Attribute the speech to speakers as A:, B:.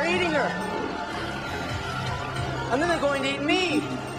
A: eating her. And then they're going to eat me.